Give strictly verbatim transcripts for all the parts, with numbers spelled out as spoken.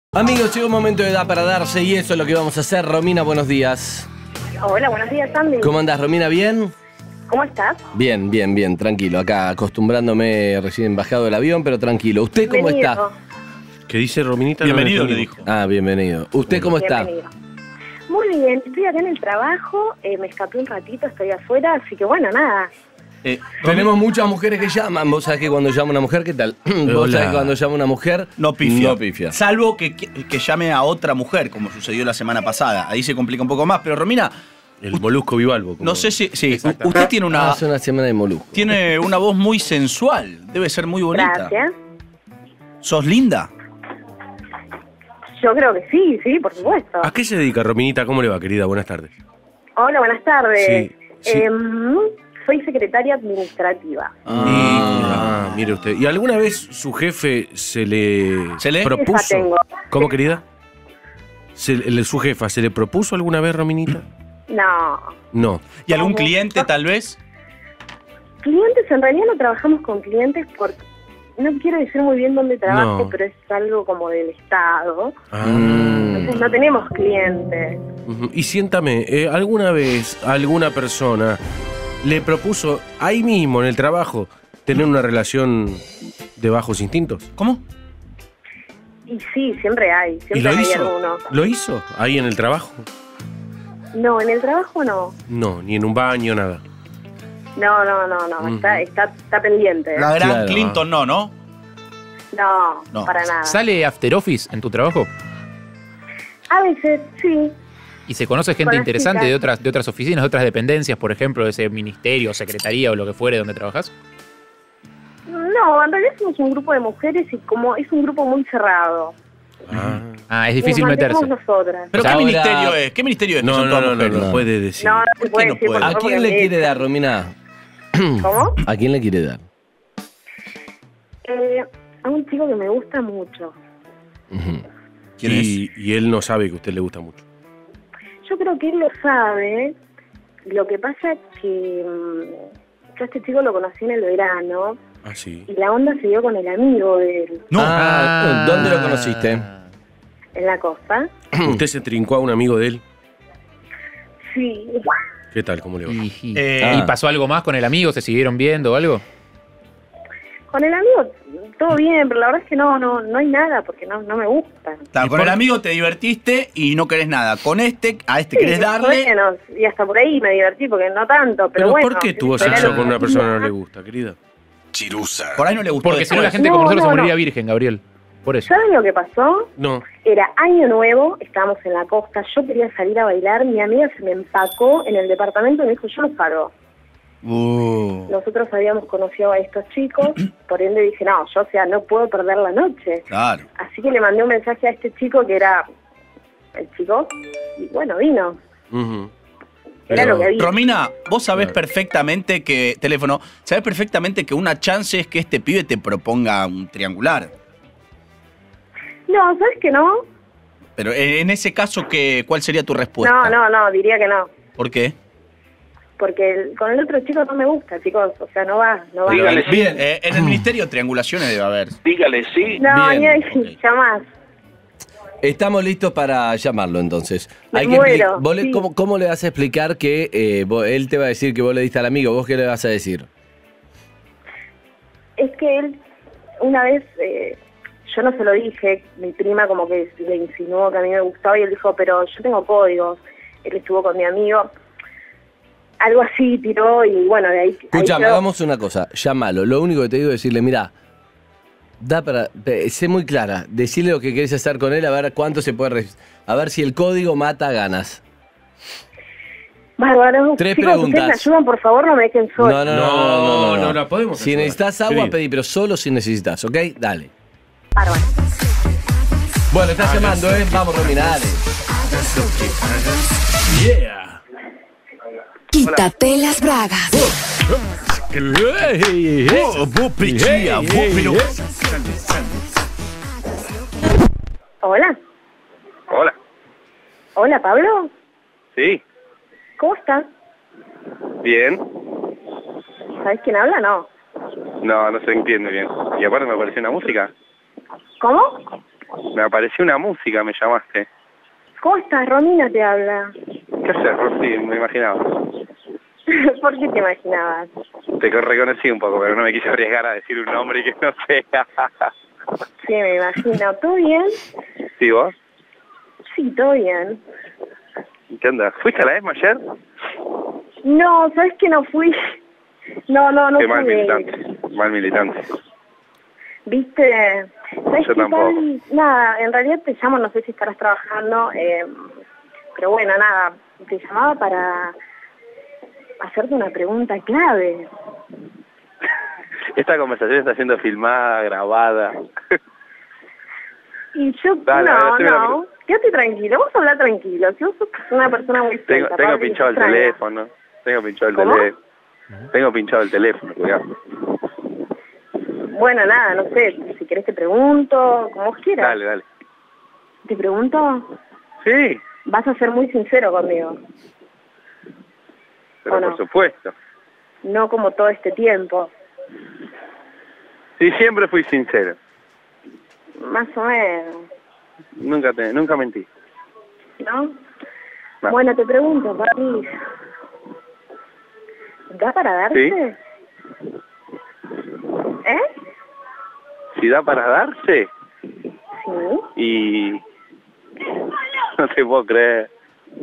Amigos, llegó un momento de edad para darse y eso es lo que vamos a hacer. Romina, buenos días. Hola, buenos días, Sandy. ¿Cómo andás, Romina? ¿Bien? ¿Cómo estás? Bien, bien, bien, tranquilo. Acá acostumbrándome recién bajado del avión, pero tranquilo. ¿Usted cómo Bienvenido. está? ¿Qué dice Rominita? Bienvenido, No le dijo. Ah, bienvenido. ¿Usted cómo está? Bienvenido. Muy bien, estoy acá en el trabajo, eh, me escapé un ratito, estoy afuera, así que bueno, nada. Eh, Tenemos muchas mujeres que llaman. Vos sabés que cuando llama una mujer, ¿qué tal? Vos Hola. sabés que cuando llama una mujer, No pifia. No pifia. Salvo que, que, que llame a otra mujer, como sucedió la semana pasada. Ahí se complica un poco más. Pero Romina, El molusco bivalvo. como- no sé si... Sí, Exacto. usted tiene una, hace una semana de molusco. tiene una voz muy sensual. Debe ser muy bonita. Gracias. ¿Sos linda? Yo creo que sí, sí, por supuesto. ¿A qué se dedica Rominita? ¿Cómo le va, querida? Buenas tardes. Hola, buenas tardes. Sí, sí. Em, soy secretaria administrativa. Ah, mire usted. ¿Y alguna vez su jefe se le, ¿Se le? propuso? Esa tengo. ¿Cómo, querida? Se, le- ¿Su jefa se le propuso alguna vez, Rominita? No. No. ¿Y algún ¿Cómo? cliente, tal vez? Clientes, en realidad no trabajamos con clientes porque no quiero decir muy bien dónde trabajo, No. pero es algo como del Estado. Ah. Entonces no tenemos clientes. Ujú. Y siéntame, eh, ¿alguna vez alguna persona le propuso ahí mismo en el trabajo tener una relación de bajos instintos? ¿Cómo? Y sí, siempre hay, ¿Y siempre lo hay hizo? alguno. ¿Lo hizo ahí en el trabajo? No, en el trabajo no. No, ni en un baño, nada. No, no, no, no, Ujú. está, está, está pendiente. La gran Claro. Clinton no, ¿no? No, No. para nada. ¿Sale After Office en tu trabajo? A veces, sí. ¿Y se conoce gente Con las interesante chicas. de otras, de otras oficinas, de otras dependencias, por ejemplo, de ese ministerio, secretaría o lo que fuere donde trabajas? No, en realidad somos un grupo de mujeres y como es un grupo muy cerrado. Ah. Ah, es difícil Nos meterse. mantenemos nosotras. ¿Pero Pues qué ahora- ministerio es? ¿Qué ministerio es? que No, son no, todas no, no, mujeres? no puede decir. No, no se ¿Por qué puede no decir, puede? por ¿A favor, quién le porque quiere me dar, Romina? echan. ¿Cómo? ¿A quién le quiere dar? Eh, a un chico que me gusta mucho. Ujú. ¿Quién y, y él no sabe que a usted le gusta mucho. Yo creo que él lo sabe. Lo que pasa es que mm, yo a este chico lo conocí en el verano Ah, sí. y la onda se dio con el amigo de él No. Ah, ¿dónde lo conociste? en la costa. ¿Usted se trincó a un amigo de él? Sí. ¿Qué tal? ¿Cómo le va? ¿Y, y- Eh, y pasó algo más con el amigo? ¿Se siguieron viendo o algo? Con el amigo todo bien, pero la verdad es que no, no, no hay nada porque no, no me gusta. Está, ¿Y con por- el amigo te divertiste y no querés nada. Con este, a este Sí, querés más o darle... menos, y hasta por ahí me divertí porque no tanto, pero, ¿Pero bueno. por qué tuvo pero sexo era con una lo- persona que no le gusta, querida? Por ahí no le gustó. Porque si no la después. gente como No, nosotros no, se moriría no. virgen, Gabriel. Por eso. ¿Saben lo que pasó? No. Era año nuevo, estábamos en la costa, yo quería salir a bailar, mi amiga se me empacó en el departamento y me dijo, yo no salgo. Uh. Nosotros habíamos conocido a estos chicos, por ende dije, no, yo o sea, no puedo perder la noche. Claro. Así que le mandé un mensaje a este chico que era el chico, y bueno, vino. Ujú. Era Pero- lo que había. Romina, vos sabés Claro. perfectamente que, teléfono, sabés perfectamente que una chance es que este pibe te proponga un triangular. No, ¿sabes que no? Pero en en ese caso, ¿qué, ¿cuál sería tu respuesta? No, no, no, diría que no. ¿Por qué? Porque el- con el otro chico no me gusta, chicos, o sea, no va, no va. Dígale. Bien, eh, en el ministerio triangulaciones debe haber. Dígale sí. No, Bien, ni ahí, ok. jamás. Estamos listos para llamarlo entonces. Me que muero, expli- vos le- sí. ¿cómo, cómo le vas a explicar que eh, vos- él te va a decir que vos le diste al amigo? ¿Vos qué le vas a decir? Es que él, una vez, eh, yo no se lo dije, mi prima como que le insinuó que a mí me gustaba y él dijo, pero yo tengo códigos. Él estuvo con mi amigo. Algo así tiró y bueno, de ahí... ahí Escuchame, quedó. hagamos una cosa, llámalo. Lo único que te digo es decirle, mira, da para, pe- sé muy clara, decirle lo que querés hacer con él, a ver cuánto se puede, res- a ver si el código mata ganas. Bárbaro. Tres Chicos, preguntas. ustedes me ayudan, por favor, no me dejen No, sola. no, no, no, no, no, no, no la podemos Si ayudar. necesitas agua, Querido. pedí, pero solo si necesitas, ¿ok? Dale. Bárbaro. Bueno, estás llamando, ¿eh? Vamos, Romina, dale. Yeah. Quítate las bragas. Oh, vos pechía, vos, pero... Hola. Hola. Hola, Pablo. Sí. ¿Cómo estás? Bien. ¿Sabes quién habla? No. No, no se entiende bien. Y aparte me apareció una música. ¿Cómo? Me apareció una música, me llamaste. ¿Cómo estás? Romina te habla. ¿Qué haces, Rosy? Me imaginaba. ¿Por qué te imaginabas? Te reconocí un poco, pero no me quise arriesgar a decir un nombre que no sea. Sí, me imagino. ¿Todo bien? ¿Sí, vos? Sí, todo bien. ¿Qué onda? ¿Fuiste a la ESMA ayer? No, ¿sabes que no fui? No, no, no Qué mal pude. militante. Mal militante. ¿Viste? ¿Sabes Yo qué, tampoco. Pablo? Nada, en realidad te llamo, no sé si estarás trabajando, eh, pero bueno, nada, te llamaba para hacerte una pregunta clave. Esta conversación está siendo filmada, grabada. Y yo, Dale, no, haceme la no, quédate tranquilo, vos habla tranquilo, si vos sos una persona muy Tengo, suelta, tengo Pablo, pinchado el extraña. teléfono. Tengo pinchado el ¿Cómo? teléfono. Tengo pinchado el teléfono, cuidado. Bueno, nada, no sé, si querés te pregunto, como vos quieras. Dale, dale. ¿Te pregunto? Sí, Vas a ser muy sincero conmigo, pero ¿O no? por supuesto. no como todo este tiempo, Sí, siempre fui sincero. más o menos, Nunca te, nunca mentí. ¿no? No. Bueno, te pregunto, Papi, ¿da para darse? ¿Eh? Si da para darse, Sí. y no te puedo creer.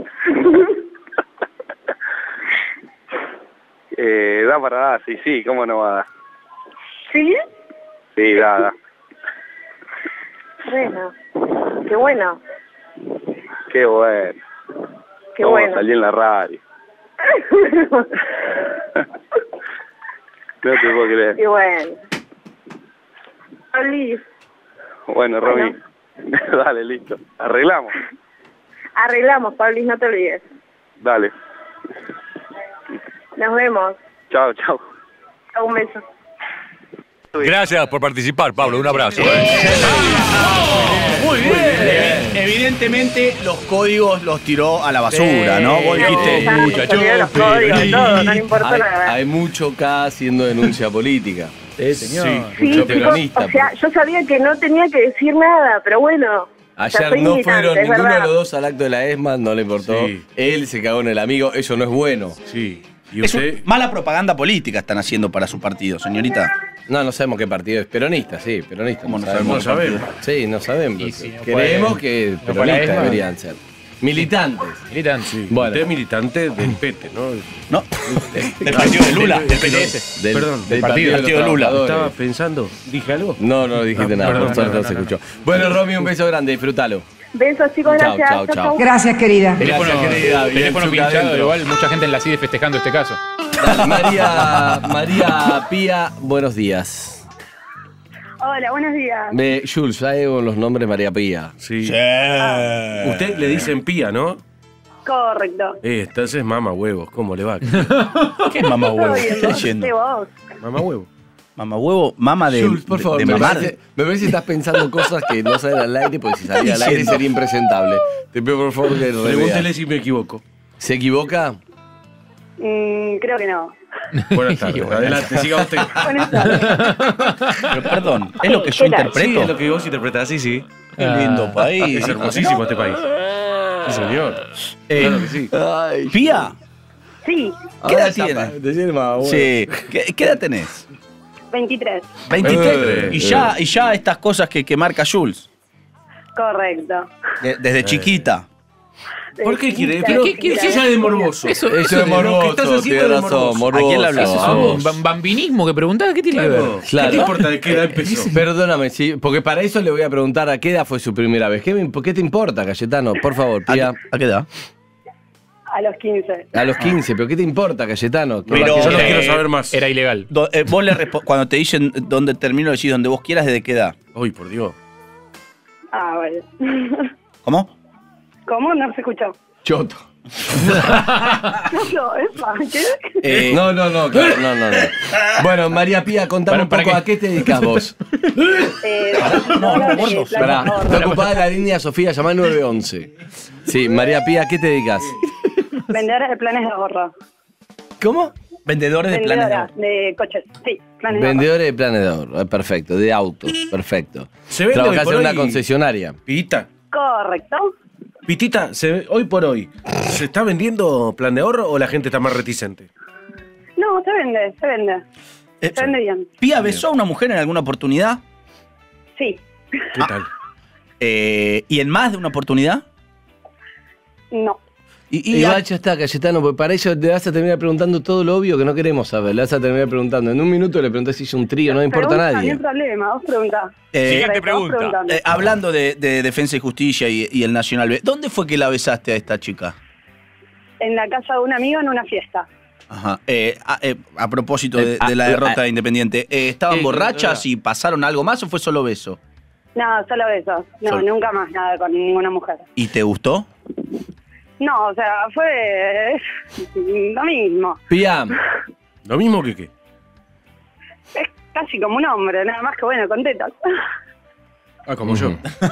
eh, da para dar, sí, sí, ¿cómo no va a dar? ¿Sí? Sí, da, da. Bueno, qué bueno, Qué bueno. qué Vamos bueno. a salir en la radio. No te puedo creer. Qué bueno. Pabli, Bueno, Romy, dale, listo. Arreglamos. arreglamos, Pabli, no te olvides. Dale. Nos vemos. Chao, chao. Un beso. Gracias por participar, Pablo. Un abrazo. ¿eh? Muy bien. Evidentemente los códigos los tiró a la basura, ¿no? Vos dijiste, Ya, muchachos. se olvidó los códigos, todo, no le importa Hay, nada. hay mucho acá haciendo denuncia política. Sí, señor. Sí, mucho chicos, peronista, o sea, yo sabía que no tenía que decir nada, pero bueno. ya Ayer soy no militante, fueron es ninguno verdad. de los dos al acto de la ESMA, no le importó. Sí. Él se cagó en el amigo, eso no es bueno. Sí. ¿Y Es un- usted? mala propaganda política están haciendo para su partido, señorita. No, no sabemos qué partido es. Peronista, sí, peronista. ¿Cómo no No sabemos? sabemos. Sí, no sabemos. Y si no Creemos puede- que no fue la peronistas ESMA. deberían ser. Militantes. Militan. Sí. Bueno. Usted es militante del P T, ¿no? ¿No? Del partido de Lula, del P T S. Del, Perdón, del partido- de los partido de Lula. Trabajadores. Estaba pensando. ¿Dije algo? No, no dijiste Ah, nada, perdón, por suerte no, no se no, no, escuchó. Bueno, Romy, un beso grande, disfrútalo. Besos, chicos, Chao, gracias. chao, chao. Gracias, querida. Teléfono, Gracias, querida. Bien, teléfono Zucca pinchado, adentro. igual mucha gente en la C I D festejando este caso. Dale, María, María Pía, buenos días. Hola, buenos días. Me, Jules, ¿sabes con los nombres María Pía? Sí. Sí. Usted le dicen pía, ¿no? Correcto. Eh, entonces mama huevos. ¿Cómo le va? ¿Qué es mamá huevo? ¿Qué está diciendo? vos. Mama huevo. Mamá huevo, mama de, Jules, por de- favor, de me, mamar. parece, me parece que estás pensando cosas que no salen al aire, porque si salía al aire diciendo? sería impresentable. Te pido por favor que lo Pregúntele reveas. si me equivoco. ¿Se equivoca? Mm, creo que no. Buenas tardes. Adelante, siga usted. Buenas tardes. Pero perdón, ¿es lo que yo ¿Qué tal? Sí, interpreto? es lo que vos interpretás, sí, sí. Qué lindo país. Es hermosísimo este país. Sí, señor. Eh, Claro que sí. Ay. Pía, Sí, ¿qué edad Ahora tiene? tapa, decime más, bueno. Sí. ¿Qué, qué edad tenés? veintitrés. veintitrés. Eh, y, ya, y ya estas cosas que, que marca Jules, Correcto. de- desde chiquita. ¿Por qué quiere? Chiquita, Pero ¿qué- qué- eso ya es de morboso. Eso, Eso eso es de- lo que morboso, estás haciendo tiene es de razón, morboso. morboso. ¿A quién le hablas? eso es A un vos. bam- bambinismo que preguntaba. ¿Qué tiene que ver? Claro. Claro. ¿Qué te importa de qué edad empezó? Perdóname, sí, porque para eso le voy a preguntar a qué edad fue su primera vez. ¿Qué, me- ¿Qué te importa, Cayetano? Por favor, ¿A, Pía. qué- a qué edad? A los quince. A los quince, ¿pero qué te importa, Cayetano? ¿Qué Pero- va a Yo no querer? quiero saber más. Era ilegal. Do- eh, vos le respo- cuando te dicen dónde termino, decís donde vos quieras, ¿desde qué edad? Uy, por Dios. Ah, vale. ¿Cómo? ¿Cómo? No se escuchó. Choto. No, epa, ¿qué? Eh, No, no, no, claro, no, no, no. Bueno, María Pía, contame Bueno, un ¿para poco qué? a qué te dedicas vos. Eh, no, no, gordo. Pará, está ocupada la línea Sofía, llamá nueve once. Sí, María Pía, ¿a qué te dedicas? Vender planes de ahorro. ¿Cómo? Vendedores de planes de Vendedora auto. de coches, sí, planes de auto. Vendedores de planes de ahorro, eh, perfecto, de autos, perfecto. Se vende hoy Trabajás por en una hoy- concesionaria. Pitita, Correcto. Pitita, se ve- hoy por hoy, ¿se está vendiendo plan de ahorro o la gente está más reticente? No, se vende, se vende. Eh, Se vende bien. ¿Pía besó a una mujer en alguna oportunidad? Sí. ¿Qué tal? Eh, ¿Y en más de una oportunidad? No. Y, y Igual ya está, Cayetano, porque para ello te vas a terminar preguntando todo lo obvio que no queremos saber. Le vas a terminar preguntando. En un minuto le preguntás si hizo un trío, no importa a Pregunta, nadie. No hay problema, vos preguntá. Eh, Siguiente Para eso, vos pregunta. preguntame. eh, hablando de, de Defensa y Justicia y, y el Nacional B, ¿dónde fue que la besaste a esta chica? En la casa de un amigo en una fiesta. Ajá. Eh, a, eh, a propósito de, Eh, ah, de la eh, derrota ah. de Independiente, eh, ¿estaban Eh, borrachas eh, y pasaron algo más o fue solo beso? No, solo besos. No, Solo. nunca más nada con ninguna mujer. ¿Y te gustó? No, o sea, fue lo mismo. Pía, ¿Lo mismo que qué? Es casi como un hombre, nada más que bueno, con tetas. Ah, como yo.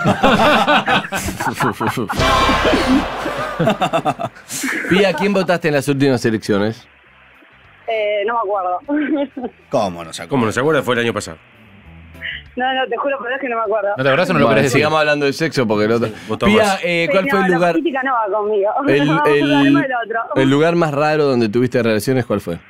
Pía, ¿quién votaste en las últimas elecciones? Eh, no me acuerdo. ¿Cómo no se ¿Cómo no se acuerda? Fue el año pasado. No, no, te juro por Dios que no me acuerdo. ¿No te acordás o no lo Bueno, querés decir? sigamos hablando de sexo porque el otro. votó Pía, más. eh, Sí, ¿cuál no, fue el la lugar? política no va conmigo. El, Vamos a hablar el- del otro. el lugar más raro donde tuviste relaciones, ¿cuál fue?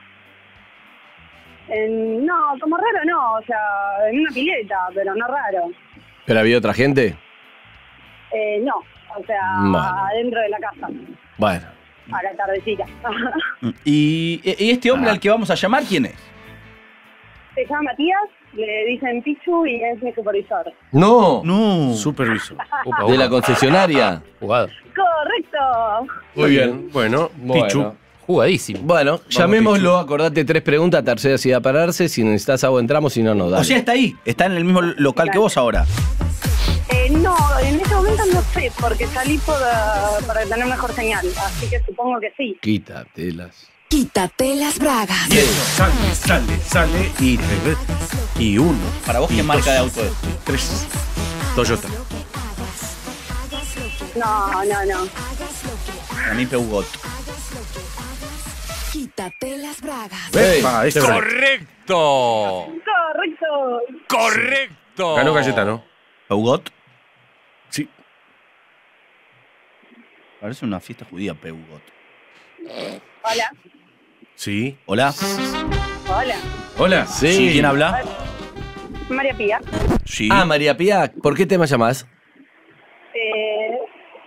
En- no, como raro no, o sea, en una pileta, pero no raro. ¿Pero había otra gente? Eh, no, o sea, Bueno. dentro de la casa, Bueno. a la tardecita. ¿Y, y este hombre Ah. al que vamos a llamar quién es? Se llama Matías, le dicen Pichu y es mi supervisor. No. No. Supervisor. Upa, ¿De la upa. concesionaria? Jugado. ¡Correcto! Muy bien. Bueno, Pichu. Bueno, Jugadísimo. bueno llamémoslo, acordate tres preguntas, tercera si da para darse, si necesitas agua entramos, si no, no, dale. O sea, está ahí, está en el mismo local que vos ahora. Eh, no, en este momento no sé, porque salí por, uh, para tener mejor señal, así que supongo que sí. Quítatelas. Quítate las bragas. Sale, sale, sale y tres. Y uno. Para vos, y ¿qué dos, marca de auto es? Tres. Toyota. No, no, no. A mí Peugeot. Quítate las bragas. Epa, este bravo. ¡Correcto! ¡Correcto! ¡Correcto! Ganó Cayetano. ¿Peugeot? Sí. Parece una fiesta judía, Peugeot. Hola, Sí. Hola. hola. Hola. Sí. Sí, ¿quién habla? María Pía. Sí. Ah, María Pía, ¿por qué tema llamás? Eh,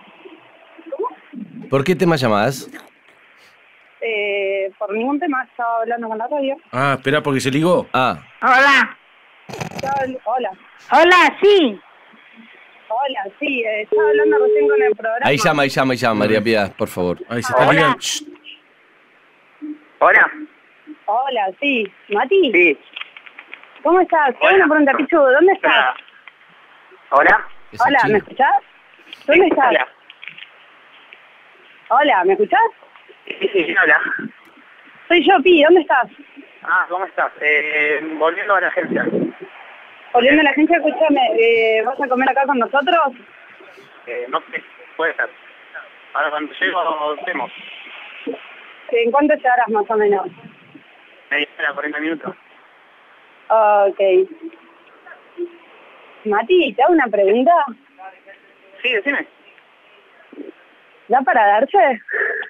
¿Por qué tema llamás? eh, por ningún tema estaba hablando con la radio. Ah, espera, porque se ligó. Ah, Hola. Estaba habl- hola. Hola, sí. Hola, sí, eh, estaba hablando recién con el programa. ahí llama, ahí llama, ahí llama, María Pía, por favor. Ahí se está Hola. ligando. Shh. Hola. Hola, sí. Mati, Sí. ¿cómo estás? Tengo Hola. una pregunta, Pichu, ¿dónde estás? Hola. Esa Hola, chica. ¿me escuchás? ¿Dónde estás? Hola. Hola, ¿me escuchás? Sí, sí, ¿quién habla? Soy yo, Pi, ¿dónde estás? Ah, ¿cómo estás? Eh, volviendo a la agencia. Volviendo a la agencia, escúchame, eh, ¿vas a comer acá con nosotros? Eh, no sé, puede ser. Ahora cuando llego, vemos. ¿En cuánto llegarás más o menos? Media hora, cuarenta minutos. Ok. Mati, ¿te hago una pregunta? Sí, decime. ¿Da para darse?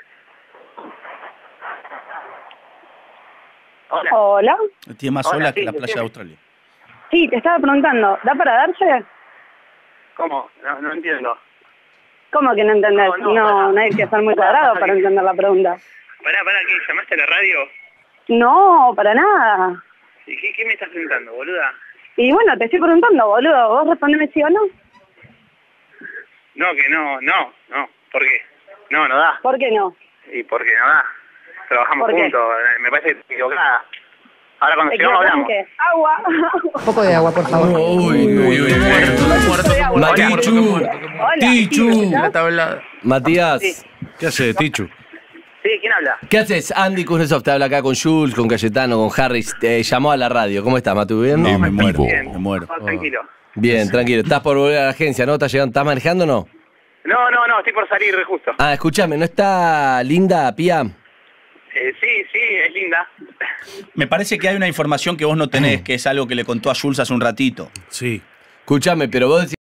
Hola. Hola. Tiene más Hola, ola sí, que la sí, playa sí. de Australia. Sí, te estaba preguntando, ¿da para darse? ¿Cómo? No, no entiendo. ¿Cómo que no entendés? No, no, No, pará. no hay que ser muy Pará, cuadrado pará, para que- entender la pregunta. Pará, pará, ¿qué? ¿Llamaste a la radio? No, para nada. ¿Y qué, qué me estás preguntando, boluda? Y bueno, te estoy preguntando, boludo, ¿vos respondeme sí o no? No, que no, no, no. ¿Por qué? No, no da. ¿Por qué no? ¿Y por qué no da? Trabajamos ¿Por qué? juntos, eh, me parece que estás equivocada. Ahora cuando llegamos ¿Equivocado en hablamos. qué? Agua. Un poco de agua, por favor. Uy, uy, uy. Matichu, Hola, Tichu. ¿sí, La ¿estás? tablada. Matías, ¿Qué hace, Tichu? Sí, ¿quién habla? ¿qué haces? Andy Kuznetsov te habla acá con Jules, con Cayetano, con Harris. Te llamó a la radio. ¿Cómo estás, Matu? ¿Bien? No, me muero, Bien, me muero. todo tranquilo. Bien, tranquilo. ¿Estás por volver a la agencia, no? ¿Estás llegando? ¿Estás manejando o no? No, no, no, estoy por salir justo. Ah, escúchame, ¿no está linda, Pía? Eh, sí, sí, es linda. Me parece que hay una información que vos no tenés, que es algo que le contó a Jules hace un ratito. Sí. Escúchame, pero vos decís